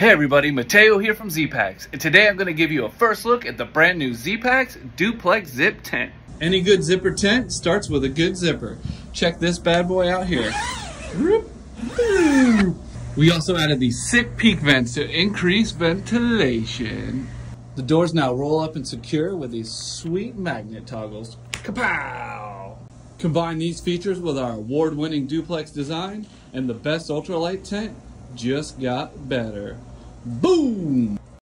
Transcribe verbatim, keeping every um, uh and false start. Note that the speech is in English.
Hey everybody, Mateo here from Z-Packs, and today I'm going to give you a first look at the brand new Z-Packs Duplex Zip Tent. Any good zipper tent starts with a good zipper. Check this bad boy out here. We also added these sick peak vents to increase ventilation. The doors now roll up and secure with these sweet magnet toggles. Kapow! Combine these features with our award-winning duplex design, and the best ultralight tent just got better. Boom!